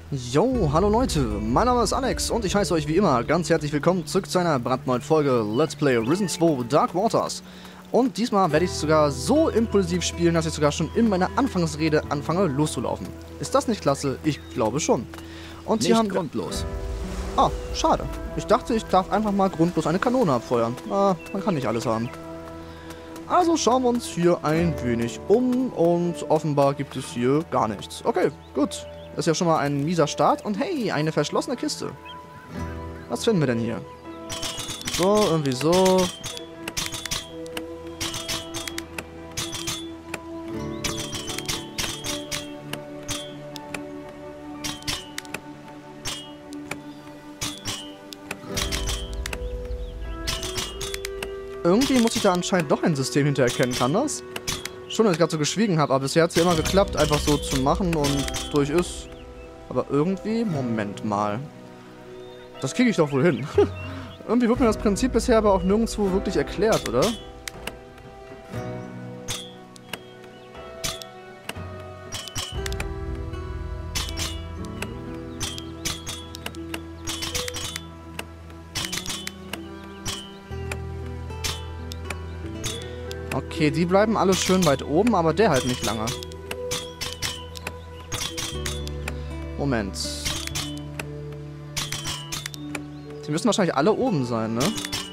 Yo, hallo Leute, mein Name ist Alex und ich heiße euch wie immer ganz herzlich willkommen zurück zu einer brandneuen Folge Let's Play Risen 2 Dark Waters. Und diesmal werde ich sogar so impulsiv spielen, dass ich sogar schon in meiner Anfangsrede anfange loszulaufen. Ist das nicht klasse? Ich glaube schon. Und sie haben grundlos. Ah, schade. Ich dachte, ich darf einfach mal grundlos eine Kanone abfeuern. Ah, man kann nicht alles haben. Also schauen wir uns hier ein wenig um und offenbar gibt es hier gar nichts. Okay, gut. Das ist ja schon mal ein mieser Start. Und hey, eine verschlossene Kiste. Was finden wir denn hier? So, irgendwie so. Irgendwie muss ich da anscheinend doch ein System hintererkennen. Kann das? Schon, dass ich gerade so geschwiegen habe, aber bisher hat es ja immer geklappt, einfach so zu machen und durch ist. Aber irgendwie, Moment mal. Das kriege ich doch wohl hin. Irgendwie wird mir das Prinzip bisher aber auch nirgendwo wirklich erklärt, oder? Okay, die bleiben alle schön weit oben, aber der halt nicht lange. Moment. Die müssen wahrscheinlich alle oben sein, ne?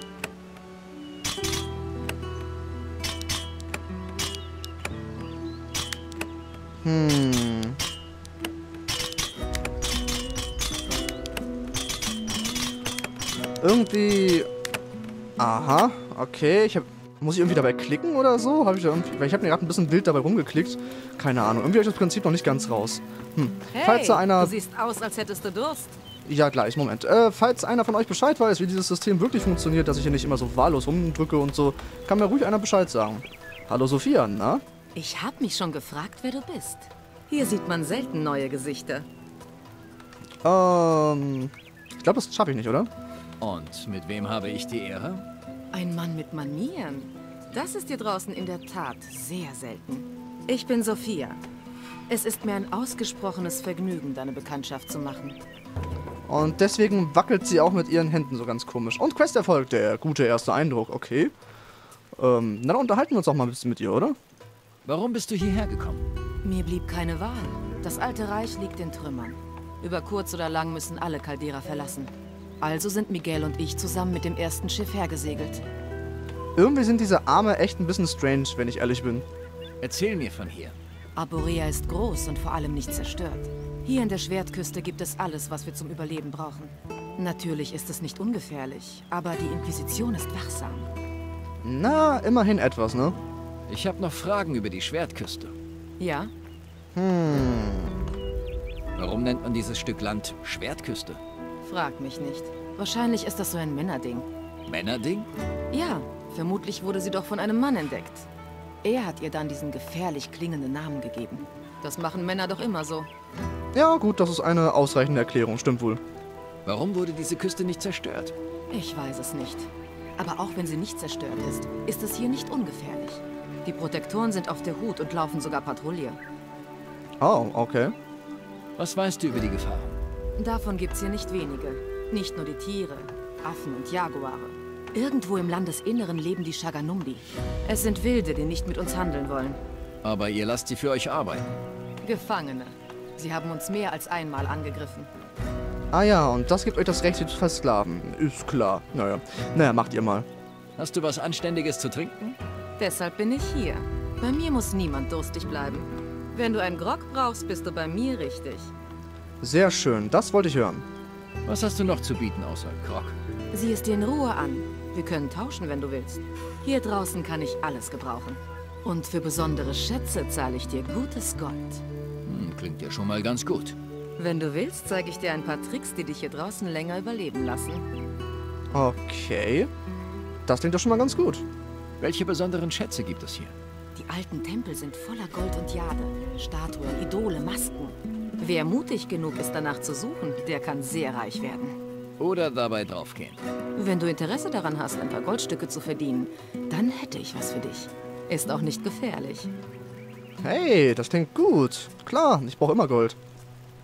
Irgendwie... Aha, okay, muss ich irgendwie dabei klicken oder so? Weil ich habe mir gerade ein bisschen wild dabei rumgeklickt. Keine Ahnung. Irgendwie habe ich das Prinzip noch nicht ganz raus. Hey, falls da einer... du siehst aus, als hättest du Durst. Ja, gleich, Moment. Falls einer von euch Bescheid weiß, wie dieses System wirklich funktioniert, dass ich hier nicht immer so wahllos rumdrücke und so, kann mir ruhig einer Bescheid sagen. Hallo Sophia, na? Ich hab mich schon gefragt, wer du bist. Hier sieht man selten neue Gesichter. Ich glaube, das schaffe ich nicht, oder? Und mit wem habe ich die Ehre? Ein Mann mit Manieren. Das ist hier draußen in der Tat sehr selten. Ich bin Sophia. Es ist mir ein ausgesprochenes Vergnügen, deine Bekanntschaft zu machen. Und deswegen wackelt sie auch mit ihren Händen so ganz komisch. Und Questerfolg, der gute erste Eindruck, okay. Na, dann unterhalten wir uns auch mal ein bisschen mit ihr, oder? Warum bist du hierher gekommen? Mir blieb keine Wahl. Das alte Reich liegt in Trümmern. Über kurz oder lang müssen alle Caldera verlassen. Also sind Miguel und ich zusammen mit dem ersten Schiff hergesegelt. Irgendwie sind diese Arme echt ein bisschen strange, wenn ich ehrlich bin. Erzähl mir von hier. Arborea ist groß und vor allem nicht zerstört. Hier in der Schwertküste gibt es alles, was wir zum Überleben brauchen. Natürlich ist es nicht ungefährlich, aber die Inquisition ist wachsam. Na, immerhin etwas, ne? Ich habe noch Fragen über die Schwertküste. Ja? Warum nennt man dieses Stück Land Schwertküste? Frag mich nicht. Wahrscheinlich ist das so ein Männerding. Männerding? Ja, vermutlich wurde sie doch von einem Mann entdeckt. Er hat ihr dann diesen gefährlich klingenden Namen gegeben. Das machen Männer doch immer so. Ja, gut, das ist eine ausreichende Erklärung, stimmt wohl. Warum wurde diese Küste nicht zerstört? Ich weiß es nicht. Aber auch wenn sie nicht zerstört ist, ist es hier nicht ungefährlich. Die Protektoren sind auf der Hut und laufen sogar Patrouille. Oh, okay. Was weißt du über die Gefahren? Davon gibt's hier nicht wenige. Nicht nur die Tiere, Affen und Jaguare. Irgendwo im Landesinneren leben die Shaganumbi. Es sind Wilde, die nicht mit uns handeln wollen. Aber ihr lasst sie für euch arbeiten. Gefangene. Sie haben uns mehr als einmal angegriffen. Ah ja, und das gibt euch das Recht, sie zu versklaven. Ist klar. Naja, macht ihr mal. Hast du was Anständiges zu trinken? Deshalb bin ich hier. Bei mir muss niemand durstig bleiben. Wenn du einen Grog brauchst, bist du bei mir richtig. Sehr schön, das wollte ich hören. Was hast du noch zu bieten außer Grog? Sieh es dir in Ruhe an. Wir können tauschen, wenn du willst. Hier draußen kann ich alles gebrauchen. Und für besondere Schätze zahle ich dir gutes Gold. Klingt ja schon mal ganz gut. Wenn du willst, zeige ich dir ein paar Tricks, die dich hier draußen länger überleben lassen. Okay. Das klingt doch schon mal ganz gut. Welche besonderen Schätze gibt es hier? Die alten Tempel sind voller Gold und Jade. Statuen, Idole, Masken. Wer mutig genug ist, danach zu suchen, der kann sehr reich werden. Oder dabei draufgehen. Wenn du Interesse daran hast, ein paar Goldstücke zu verdienen, dann hätte ich was für dich. Ist auch nicht gefährlich. Hey, das klingt gut. Klar, ich brauche immer Gold.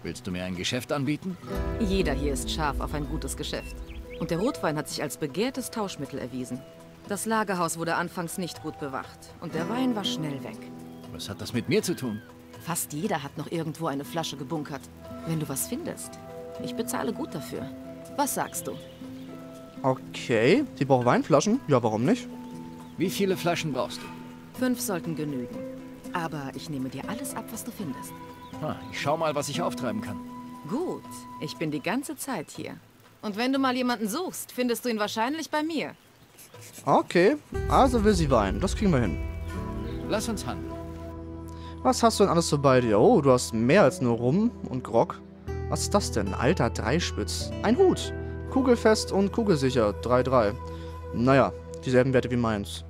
Willst du mir ein Geschäft anbieten? Jeder hier ist scharf auf ein gutes Geschäft. Und der Rotwein hat sich als begehrtes Tauschmittel erwiesen. Das Lagerhaus wurde anfangs nicht gut bewacht und der Wein war schnell weg. Was hat das mit mir zu tun? Fast jeder hat noch irgendwo eine Flasche gebunkert. Wenn du was findest, ich bezahle gut dafür. Was sagst du? Okay, die braucht Weinflaschen? Ja, warum nicht? Wie viele Flaschen brauchst du? 5 sollten genügen. Aber ich nehme dir alles ab, was du findest. Ich schau mal, was ich auftreiben kann. Gut, ich bin die ganze Zeit hier. Und wenn du mal jemanden suchst, findest du ihn wahrscheinlich bei mir. Okay, also will sie Wein. Das kriegen wir hin. Lass uns handeln. Was hast du denn alles so bei dir? Oh, du hast mehr als nur Rum und Grog. Was ist das denn? Alter Dreispitz. Ein Hut. Kugelfest und kugelsicher. 3-3. Naja, dieselben Werte wie meins.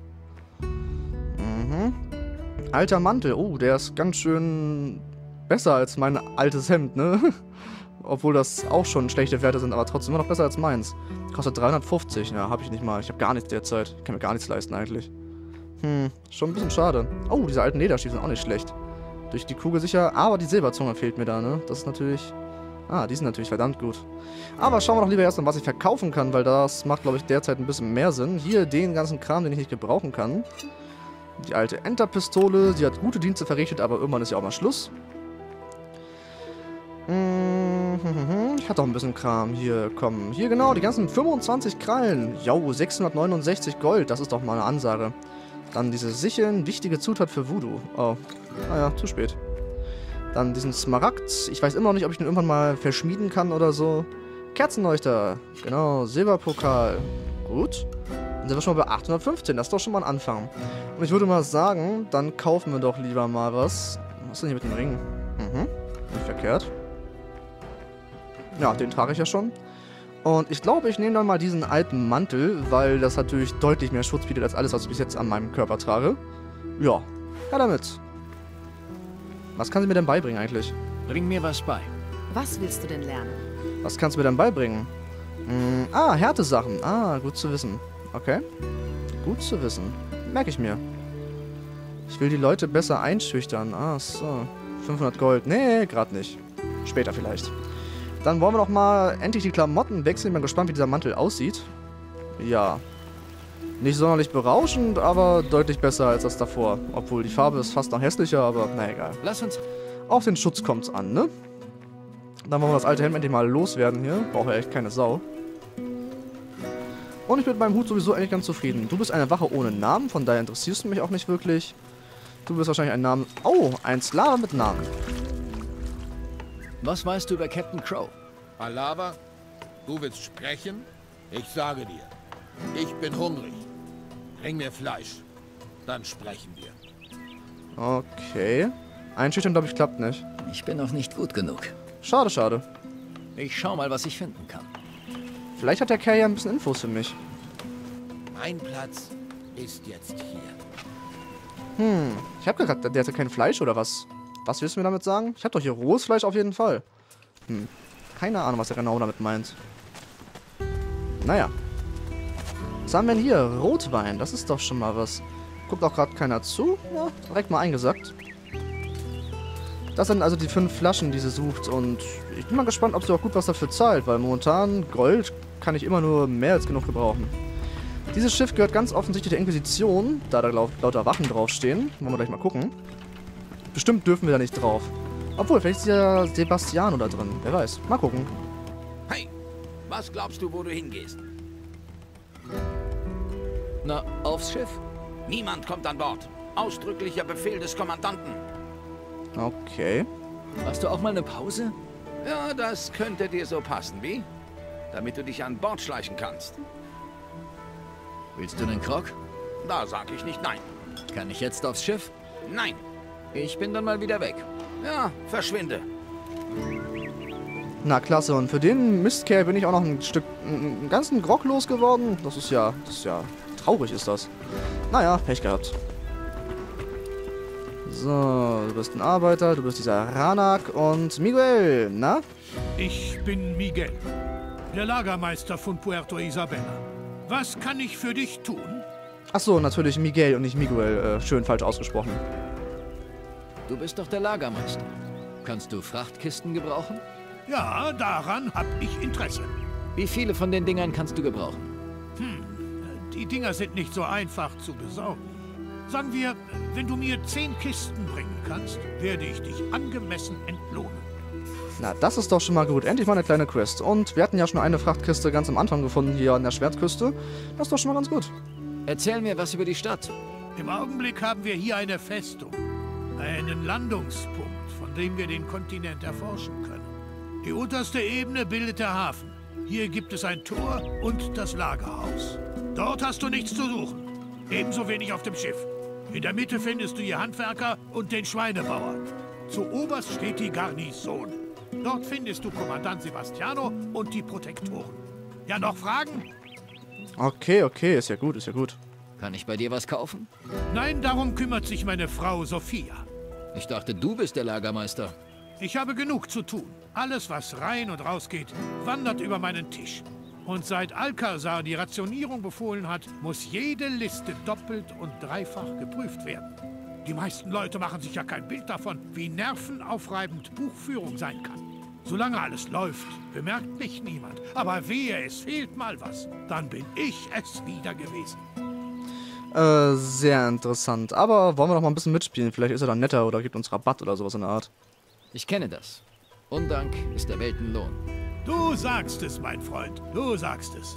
Alter Mantel. Oh, der ist ganz schön besser als mein altes Hemd, ne? Obwohl das auch schon schlechte Werte sind, aber trotzdem immer noch besser als meins. Kostet 350. Ja, habe ich nicht mal. Ich habe gar nichts derzeit. Ich kann mir gar nichts leisten eigentlich. Schon ein bisschen schade. Oh, diese alten Lederstiefel sind auch nicht schlecht. Durch die Kugel sicher, aber die Silberzunge fehlt mir da, ne? Das ist natürlich... die sind natürlich verdammt gut. Aber schauen wir doch lieber erst mal, was ich verkaufen kann, weil das macht, glaube ich, derzeit ein bisschen mehr Sinn. Hier den ganzen Kram, den ich nicht gebrauchen kann. Die alte Enterpistole, die hat gute Dienste verrichtet, aber irgendwann ist ja auch mal Schluss. Ich hatte auch ein bisschen Kram. Hier, komm. Hier genau, die ganzen 25 Krallen. Jo, 669 Gold, das ist doch mal eine Ansage. Dann diese Sicheln, wichtige Zutat für Voodoo. Oh, naja, zu spät. Dann diesen Smaragd. Ich weiß immer noch nicht, ob ich den irgendwann mal verschmieden kann oder so. Kerzenleuchter. Genau, Silberpokal. Gut. Dann sind wir schon mal bei 815. Das ist doch schon mal ein Anfang. Und ich würde mal sagen, dann kaufen wir doch lieber mal was. Was ist denn hier mit dem Ring? Nicht verkehrt. Ja, den trage ich ja schon. Und ich glaube, ich nehme dann mal diesen alten Mantel, weil das natürlich deutlich mehr Schutz bietet als alles, was ich bis jetzt an meinem Körper trage. Ja, ja damit. Was kann sie mir denn beibringen eigentlich? Bring mir was bei. Was willst du denn lernen? Was kannst du mir denn beibringen? Härtesachen. Gut zu wissen. Okay. Gut zu wissen. Merke ich mir. Ich will die Leute besser einschüchtern. So. 500 Gold. Nee, gerade nicht. Später vielleicht. Dann wollen wir doch mal endlich die Klamotten wechseln. Ich bin gespannt, wie dieser Mantel aussieht. Ja. Nicht sonderlich berauschend, aber deutlich besser als das davor. Obwohl, die Farbe ist fast noch hässlicher, aber na egal. Lass uns... Auf den Schutz kommt's an, ne? Dann wollen wir das alte Hemd endlich mal loswerden hier. Braucht ja echt keine Sau. Und ich bin mit meinem Hut sowieso eigentlich ganz zufrieden. Du bist eine Wache ohne Namen, von daher interessierst du mich auch nicht wirklich. Du bist wahrscheinlich ein Namen... Oh, ein Sklave mit Namen. Was weißt du über Captain Crow? Alava, du willst sprechen? Ich sage dir, ich bin hungrig. Bring mir Fleisch, dann sprechen wir. Okay. Einschüchtern, glaube ich, klappt nicht. Ich bin noch nicht gut genug. Schade, schade. Ich schau mal, was ich finden kann. Vielleicht hat der Kerl ja ein bisschen Infos für mich. Mein Platz ist jetzt hier. Ich habe gerade, der hat ja kein Fleisch oder was? Was willst du mir damit sagen? Ich habe doch hier rohes Fleisch auf jeden Fall. Keine Ahnung, was er genau damit meint. Naja. Was haben wir denn hier? Rotwein, das ist doch schon mal was. Guckt auch gerade keiner zu. Ja, direkt mal eingesackt. Das sind also die 5 Flaschen, die sie sucht. Und ich bin mal gespannt, ob sie auch gut was dafür zahlt. Weil momentan Gold kann ich immer nur mehr als genug gebrauchen. Dieses Schiff gehört ganz offensichtlich der Inquisition. Da lauter Wachen draufstehen. Wollen wir gleich mal gucken. Bestimmt dürfen wir da nicht drauf. Obwohl, vielleicht ist ja Sebastiano da drin. Wer weiß. Mal gucken. Hey, was glaubst du, wo du hingehst? Na, aufs Schiff? Niemand kommt an Bord. Ausdrücklicher Befehl des Kommandanten. Okay. Hast du auch mal eine Pause? Ja, das könnte dir so passen, wie? Damit du dich an Bord schleichen kannst. Willst du den Krog? Da sag ich nicht nein. Kann ich jetzt aufs Schiff? Nein. Ich bin dann mal wieder weg. Ja, verschwinde. Na klasse, und für den Mistkerl bin ich auch noch einen ganzen Grog losgeworden. Das ist ja traurig ist das. Naja, Pech gehabt. So, du bist ein Arbeiter, du bist dieser Ranak und Miguel, na? Ich bin Miguel, der Lagermeister von Puerto Isabella. Was kann ich für dich tun? Achso, natürlich Miguel und nicht Miguel. Schön falsch ausgesprochen. Du bist doch der Lagermeister. Kannst du Frachtkisten gebrauchen? Ja, daran habe ich Interesse. Wie viele von den Dingern kannst du gebrauchen? Die Dinger sind nicht so einfach zu besorgen. Sagen wir, wenn du mir 10 Kisten bringen kannst, werde ich dich angemessen entlohnen. Na, das ist doch schon mal gut. Endlich mal eine kleine Quest. Und wir hatten ja schon eine Frachtkiste ganz am Anfang gefunden, hier an der Schwertküste. Das ist doch schon mal ganz gut. Erzähl mir was über die Stadt. Im Augenblick haben wir hier eine Festung. Einen Landungspunkt, von dem wir den Kontinent erforschen können. Die unterste Ebene bildet der Hafen. Hier gibt es ein Tor und das Lagerhaus. Dort hast du nichts zu suchen. Ebenso wenig auf dem Schiff. In der Mitte findest du die Handwerker und den Schweinebauer. Zuoberst steht die Garnison. Dort findest du Kommandant Sebastiano und die Protektoren. Ja, noch Fragen? Okay, okay, ist ja gut, ist ja gut. Kann ich bei dir was kaufen? Nein, darum kümmert sich meine Frau Sophia. Ich dachte, du bist der Lagermeister. Ich habe genug zu tun. Alles, was rein und raus geht, wandert über meinen Tisch. Und seit Alcazar die Rationierung befohlen hat, muss jede Liste doppelt und dreifach geprüft werden. Die meisten Leute machen sich ja kein Bild davon, wie nervenaufreibend Buchführung sein kann. Solange alles läuft, bemerkt mich niemand. Aber wehe, es fehlt mal was. Dann bin ich es wieder gewesen. Sehr interessant. Aber wollen wir noch mal ein bisschen mitspielen? Vielleicht ist er dann netter oder gibt uns Rabatt oder sowas in der Art. Ich kenne das. Undank ist der Weltenlohn. Du sagst es, mein Freund. Du sagst es.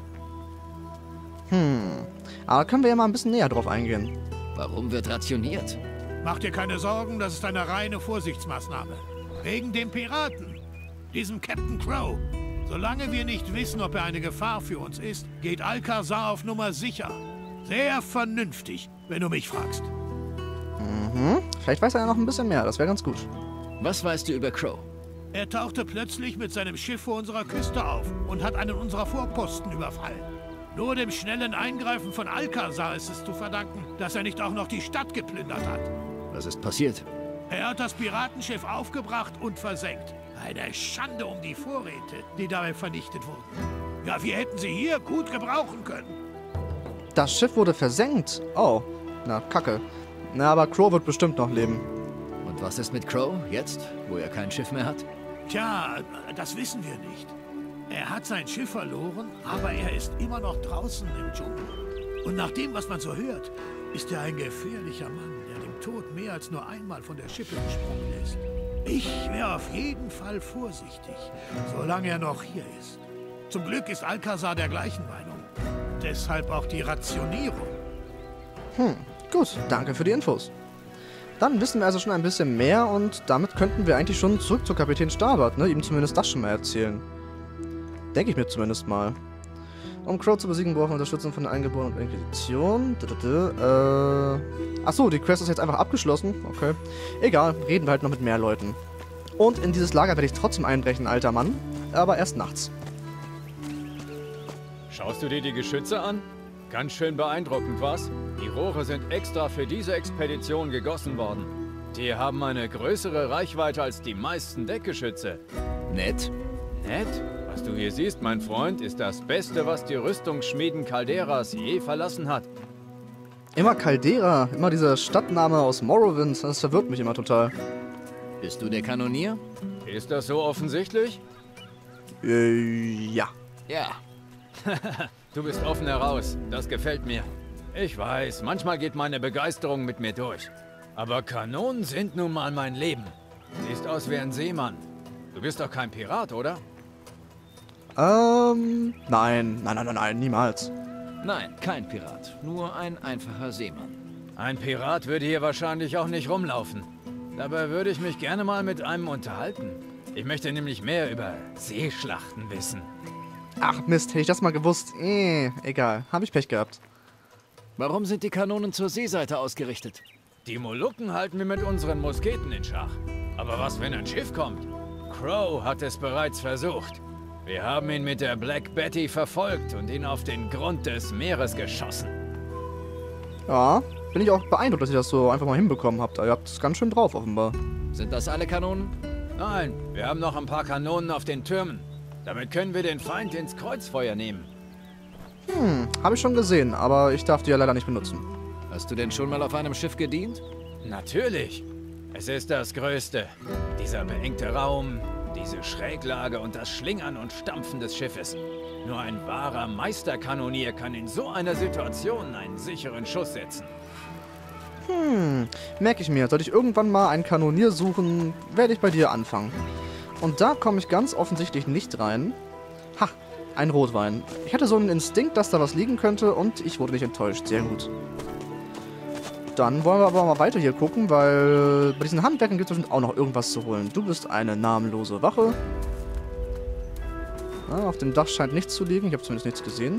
Aber können wir ja mal ein bisschen näher drauf eingehen. Warum wird rationiert? Mach dir keine Sorgen, das ist eine reine Vorsichtsmaßnahme. Wegen dem Piraten, diesem Captain Crow. Solange wir nicht wissen, ob er eine Gefahr für uns ist, geht Alcazar auf Nummer sicher. Sehr vernünftig, wenn du mich fragst. Vielleicht weiß er ja noch ein bisschen mehr, das wäre ganz gut. Was weißt du über Crow? Er tauchte plötzlich mit seinem Schiff vor unserer Küste auf und hat einen unserer Vorposten überfallen. Nur dem schnellen Eingreifen von Alcazar ist es zu verdanken, dass er nicht auch noch die Stadt geplündert hat. Was ist passiert? Er hat das Piratenschiff aufgebracht und versenkt. Eine Schande um die Vorräte, die dabei vernichtet wurden. Ja, wir hätten sie hier gut gebrauchen können. Das Schiff wurde versenkt. Oh, na, kacke. Na, aber Crow wird bestimmt noch leben. Und was ist mit Crow jetzt, wo er kein Schiff mehr hat? Tja, das wissen wir nicht. Er hat sein Schiff verloren, aber er ist immer noch draußen im Dschungel. Und nach dem, was man so hört, ist er ein gefährlicher Mann, der dem Tod mehr als nur einmal von der Schippe gesprungen ist. Ich wäre auf jeden Fall vorsichtig, solange er noch hier ist. Zum Glück ist Alcazar der gleichen Meinung. Deshalb auch die Rationierung. Gut, danke für die Infos. Dann wissen wir also schon ein bisschen mehr und damit könnten wir eigentlich schon zurück zu Kapitän Starbart, ne? Ihm zumindest das schon mal erzählen. Denke ich mir zumindest mal. Um Crow zu besiegen, brauchen wir Unterstützung von der Eingeborenen und Inquisition. Achso, die Quest ist jetzt einfach abgeschlossen. Okay. Egal, reden wir halt noch mit mehr Leuten. Und in dieses Lager werde ich trotzdem einbrechen, alter Mann. Aber erst nachts. Schaust du dir die Geschütze an? Ganz schön beeindruckend, was? Die Rohre sind extra für diese Expedition gegossen worden. Die haben eine größere Reichweite als die meisten Deckgeschütze. Nett. Nett? Was du hier siehst, mein Freund, ist das Beste, was die Rüstungsschmieden Calderas je verlassen hat. Immer Caldera, immer dieser Stadtname aus Morrowind, das verwirrt mich immer total. Bist du der Kanonier? Ist das so offensichtlich? Ja. Ja. Du bist offen heraus, das gefällt mir. Ich weiß, manchmal geht meine Begeisterung mit mir durch. Aber Kanonen sind nun mal mein Leben. Siehst aus wie ein Seemann. Du bist doch kein Pirat, oder? Nein, niemals. Nein, kein Pirat. Nur ein einfacher Seemann. Ein Pirat würde hier wahrscheinlich auch nicht rumlaufen. Dabei würde ich mich gerne mal mit einem unterhalten. Ich möchte nämlich mehr über Seeschlachten wissen. Ach Mist, hätte ich das mal gewusst. Egal, habe ich Pech gehabt. Warum sind die Kanonen zur Seeseite ausgerichtet? Die Molukken halten wir mit unseren Musketen in Schach. Aber was, wenn ein Schiff kommt? Crow hat es bereits versucht. Wir haben ihn mit der Black Betty verfolgt und ihn auf den Grund des Meeres geschossen. Ja, bin ich auch beeindruckt, dass ihr das so einfach mal hinbekommen habt. Ihr habt es ganz schön drauf, offenbar. Sind das alle Kanonen? Nein, wir haben noch ein paar Kanonen auf den Türmen. Damit können wir den Feind ins Kreuzfeuer nehmen. Habe ich schon gesehen, aber ich darf die ja leider nicht benutzen. Hast du denn schon mal auf einem Schiff gedient? Natürlich. Es ist das Größte. Dieser beengte Raum, diese Schräglage und das Schlingern und Stampfen des Schiffes. Nur ein wahrer Meisterkanonier kann in so einer Situation einen sicheren Schuss setzen. Merke ich mir. Sollte ich irgendwann mal einen Kanonier suchen, werde ich bei dir anfangen. Und da komme ich ganz offensichtlich nicht rein. Ha, ein Rotwein. Ich hatte so einen Instinkt, dass da was liegen könnte und ich wurde nicht enttäuscht. Sehr gut. Dann wollen wir aber mal weiter hier gucken, weil bei diesen Handwerken gibt es bestimmt auch noch irgendwas zu holen. Du bist eine namenlose Wache. Ja, auf dem Dach scheint nichts zu liegen. Ich habe zumindest nichts gesehen.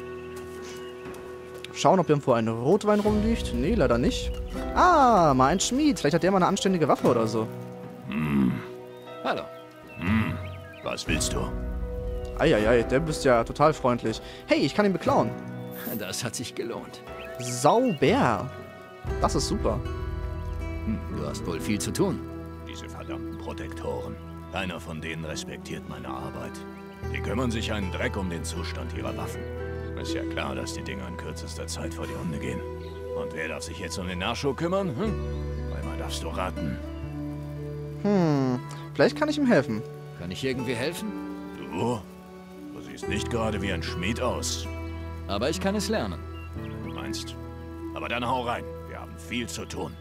Schauen, ob irgendwo ein Rotwein rumliegt. Nee, leider nicht. Ah, mal ein Schmied. Vielleicht hat der mal eine anständige Waffe oder so. Hallo. Was willst du? Eieiei, der bist ja total freundlich. Hey, ich kann ihn beklauen. Das hat sich gelohnt. Sauber. Das ist super. Du hast wohl viel zu tun. Diese verdammten Protektoren. Keiner von denen respektiert meine Arbeit. Die kümmern sich einen Dreck um den Zustand ihrer Waffen. Ist ja klar, dass die Dinger in kürzester Zeit vor die Hunde gehen. Und wer darf sich jetzt um den Nachschub kümmern? Einmal darfst du raten. Vielleicht kann ich ihm helfen. Kann ich irgendwie helfen? Du siehst nicht gerade wie ein Schmied aus. Aber ich kann es lernen. Du meinst? Aber dann hau rein. Wir haben viel zu tun.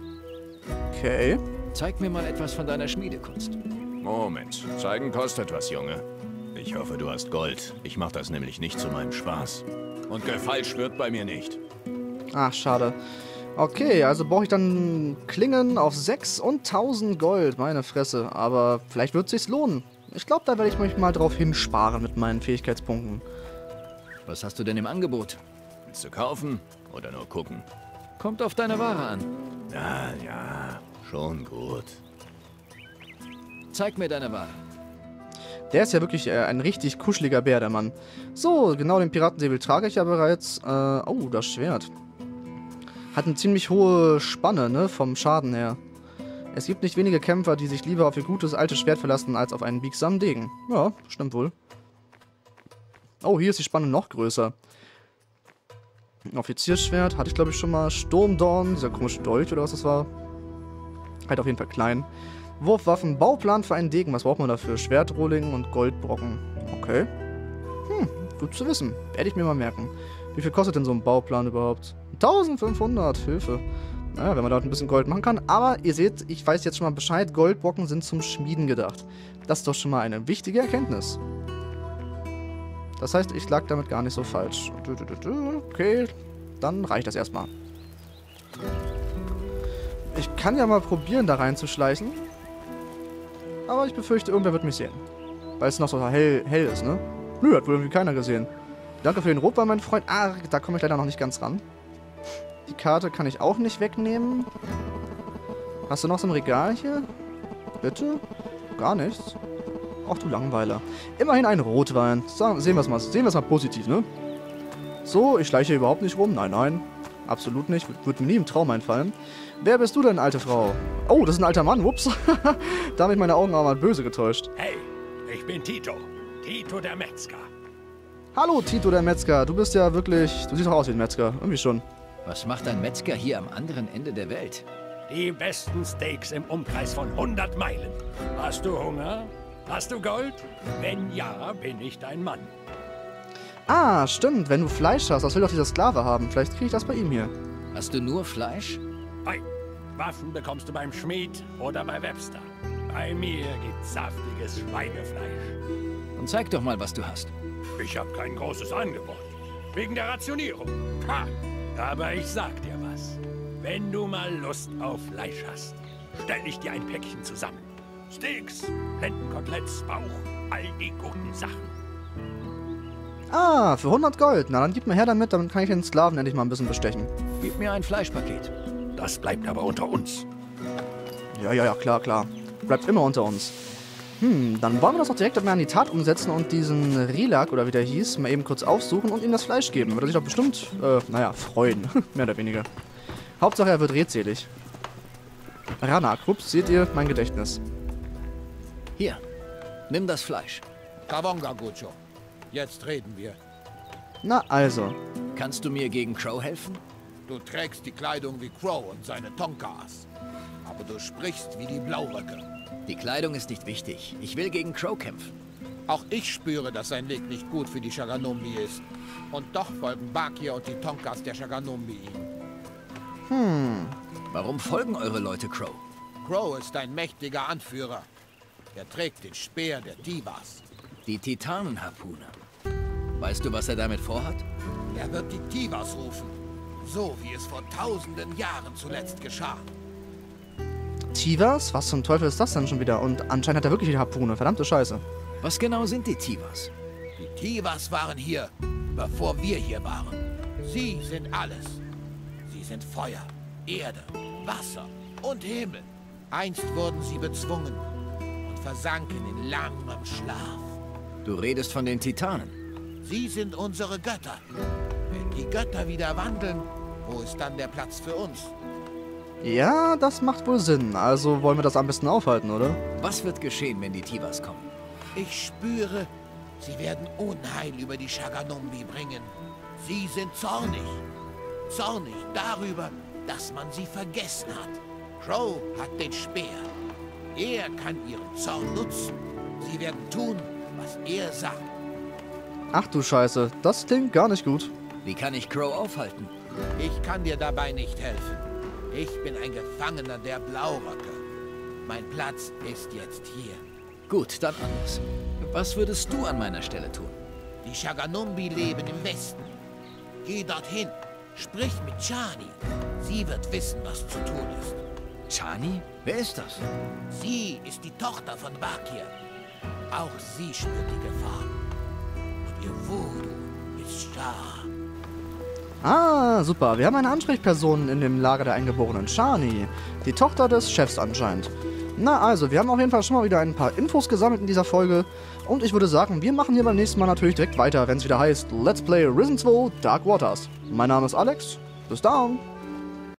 Okay. Zeig mir mal etwas von deiner Schmiedekunst. Moment. Zeigen kostet was, Junge. Ich hoffe, du hast Gold. Ich mach das nämlich nicht zu meinem Spaß. Und Gefall schwirrt bei mir nicht. Ach, schade. Okay, also brauche ich dann Klingen auf 6 und 1000 Gold. Meine Fresse. Aber vielleicht wird es sich lohnen. Ich glaube, da werde ich mich mal drauf hinsparen mit meinen Fähigkeitspunkten. Was hast du denn im Angebot? Willst du kaufen oder nur gucken? Kommt auf deine Ware an. Ja, schon gut. Zeig mir deine Ware. Der ist ja wirklich ein richtig kuscheliger Bär, der Mann. So, genau den Piratensäbel trage ich ja bereits. Oh, das Schwert. Hat eine ziemlich hohe Spanne, ne, vom Schaden her. Es gibt nicht wenige Kämpfer, die sich lieber auf ihr gutes altes Schwert verlassen, als auf einen biegsamen Degen. Ja, stimmt wohl. Oh, hier ist die Spanne noch größer. Ein Offiziersschwert hatte ich, glaube ich, schon mal. Sturmdorn, dieser komische Dolch oder was das war. Halt auf jeden Fall klein. Wurfwaffen, Bauplan für einen Degen. Was braucht man dafür? Schwertrohling und Goldbrocken. Okay. Gut zu wissen. Werde ich mir mal merken. Wie viel kostet denn so ein Bauplan überhaupt? 1500, Hilfe. Naja, wenn man dort ein bisschen Gold machen kann. Aber ihr seht, ich weiß jetzt schon mal Bescheid. Goldbrocken sind zum Schmieden gedacht. Das ist doch schon mal eine wichtige Erkenntnis. Das heißt, ich lag damit gar nicht so falsch. Okay, dann reicht das erstmal. Ich kann ja mal probieren, da reinzuschleichen. Aber ich befürchte, irgendwer wird mich sehen. Weil es noch so hell ist, ne? Nö, hat wohl irgendwie keiner gesehen. Danke für den Rotwein, mein Freund. Ah, da komme ich leider noch nicht ganz ran. Die Karte kann ich auch nicht wegnehmen. Hast du noch so ein Regal hier? Bitte? Gar nichts. Ach du Langweiler. Immerhin ein Rotwein. So, sehen wir es mal positiv, ne? So, ich schleiche hier überhaupt nicht rum. Nein, nein. Absolut nicht. Würde mir nie im Traum einfallen. Wer bist du denn, alte Frau? Oh, das ist ein alter Mann. Ups. Da habe ich meine Augen aber mal böse getäuscht. Hey, ich bin Tito. Tito der Metzger. Hallo, Tito der Metzger. Du bist ja wirklich... Du siehst doch aus wie ein Metzger. Irgendwie schon. Was macht ein Metzger hier am anderen Ende der Welt? Die besten Steaks im Umkreis von 100 Meilen. Hast du Hunger? Hast du Gold? Wenn ja, bin ich dein Mann. Ah, stimmt. Wenn du Fleisch hast, das will doch dieser Sklave haben. Vielleicht kriege ich das bei ihm hier. Hast du nur Fleisch? Nein, Waffen bekommst du beim Schmied oder bei Webster. Bei mir gibt's saftiges Schweinefleisch. Und zeig doch mal, was du hast. Ich habe kein großes Angebot. Wegen der Rationierung. Ha! Aber ich sag dir was. Wenn du mal Lust auf Fleisch hast, stell ich dir ein Päckchen zusammen. Steaks, Lendenkoteletts, Bauch, all die guten Sachen. Ah, für 100 Gold. Na, dann gib mir her damit kann ich den Sklaven endlich mal ein bisschen bestechen. Gib mir ein Fleischpaket. Das bleibt aber unter uns. Ja, klar. Bleibt immer unter uns. Dann wollen wir das doch direkt mal an die Tat umsetzen und diesen Rilak, oder wie der hieß, mal eben kurz aufsuchen und ihm das Fleisch geben. Würde er sich doch bestimmt, freuen. Mehr oder weniger. Hauptsache, er wird redselig. Ranak, ups, seht ihr, mein Gedächtnis. Hier, nimm das Fleisch. Kawonga, Gucho. Jetzt reden wir. Na also. Kannst du mir gegen Crow helfen? Du trägst die Kleidung wie Crow und seine Tonkas. aber du sprichst wie die Blauröcke. Die Kleidung ist nicht wichtig. Ich will gegen Crow kämpfen. Auch ich spüre, dass sein Weg nicht gut für die Shaganombi ist. Und doch folgen Bakir und die Tonkas der Shaganombi ihm. Warum folgen eure Leute Crow? Crow ist ein mächtiger Anführer. Er trägt den Speer der Tivas. Die Titanenharpune. Weißt du, was er damit vorhat? Er wird die Tivas rufen. So wie es vor tausenden Jahren zuletzt geschah. Tivas? Was zum Teufel ist das denn schon wieder? Und anscheinend hat er wirklich die Harpune. Verdammte Scheiße. Was genau sind die Tivas? Die Tivas waren hier, bevor wir hier waren. Sie sind alles. Sie sind Feuer, Erde, Wasser und Himmel. Einst wurden sie bezwungen und versanken in langem Schlaf. Du redest von den Titanen. Sie sind unsere Götter. Wenn die Götter wieder wandeln, wo ist dann der Platz für uns? Ja, das macht wohl Sinn. Also wollen wir das am besten aufhalten, oder? Was wird geschehen, wenn die Tivas kommen? Ich spüre, sie werden Unheil über die Shaganombi bringen. Sie sind zornig. Zornig darüber, dass man sie vergessen hat. Crow hat den Speer. Er kann ihren Zorn nutzen. Sie werden tun, was er sagt. Ach du Scheiße, das klingt gar nicht gut. Wie kann ich Crow aufhalten? Ich kann dir dabei nicht helfen. Ich bin ein Gefangener der Blauröcke. Mein Platz ist jetzt hier. Gut, dann anders. Was würdest du an meiner Stelle tun? Die Shaganombi leben im Westen. Geh dorthin. Sprich mit Chani. Sie wird wissen, was zu tun ist. Chani? Wer ist das? Sie ist die Tochter von Bakir. Auch sie spürt die Gefahr. Und ihr Voodoo ist stark. Ah, super. Wir haben eine Ansprechperson in dem Lager der Eingeborenen. Chani. Die Tochter des Chefs anscheinend. Na also, wir haben auf jeden Fall schon mal wieder ein paar Infos gesammelt in dieser Folge. Und ich würde sagen, wir machen hier beim nächsten Mal natürlich direkt weiter, wenn es wieder heißt Let's Play Risen 2 Dark Waters. Mein Name ist Alex. Bis dann.